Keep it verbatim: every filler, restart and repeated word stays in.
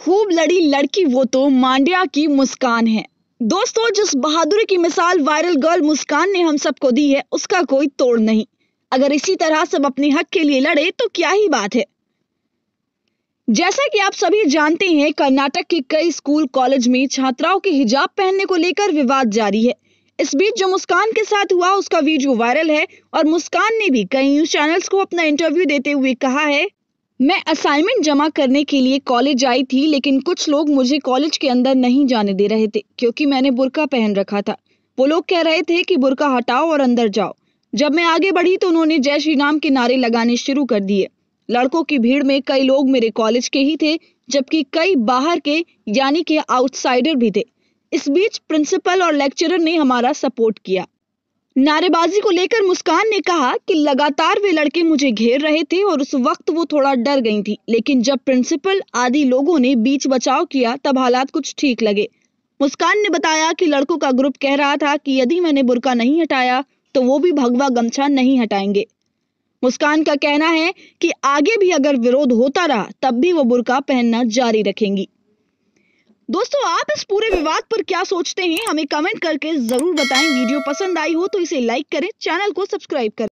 खूब लड़ी लड़की वो तो मांड्या की मुस्कान है। दोस्तों, जिस बहादुरी की मिसाल वायरल गर्ल मुस्कान ने हम सबको दी है, उसका कोई तोड़ नहीं। अगर इसी तरह सब अपने हक के लिए लड़े तो क्या ही बात है। जैसा कि आप सभी जानते हैं, कर्नाटक के कई स्कूल कॉलेज में छात्राओं के हिजाब पहनने को लेकर विवाद जारी है। इस बीच जो मुस्कान के साथ हुआ उसका वीडियो वायरल है और मुस्कान ने भी कई न्यूज चैनल्स को अपना इंटरव्यू देते हुए कहा है, मैं असाइनमेंट जमा करने के लिए कॉलेज आई थी, लेकिन कुछ लोग मुझे कॉलेज के अंदर नहीं जाने दे रहे थे क्योंकि मैंने बुर्का पहन रखा था। वो लोग कह रहे थे कि बुर्का हटाओ और अंदर जाओ। जब मैं आगे बढ़ी तो उन्होंने जय श्री राम के नारे लगाने शुरू कर दिए। लड़कों की भीड़ में कई लोग मेरे कॉलेज के ही थे, जबकि कई बाहर के यानी कि आउटसाइडर भी थे। इस बीच प्रिंसिपल और लेक्चरर ने हमारा सपोर्ट किया। नारेबाजी को लेकर मुस्कान ने कहा कि लगातार वे लड़के मुझे घेर रहे थे और उस वक्त वो थोड़ा डर गई थी, लेकिन जब प्रिंसिपल आदि लोगों ने बीच बचाव किया तब हालात कुछ ठीक लगे। मुस्कान ने बताया कि लड़कों का ग्रुप कह रहा था कि यदि मैंने बुर्का नहीं हटाया तो वो भी भगवा गमछा नहीं हटाएंगे। मुस्कान का कहना है कि आगे भी अगर विरोध होता रहा तब भी वो बुर्का पहनना जारी रखेंगी। दोस्तों, आप इस पूरे विवाद पर क्या सोचते हैं, हमें कमेंट करके जरूर बताएं। वीडियो पसंद आई हो तो इसे लाइक करें, चैनल को सब्सक्राइब करें।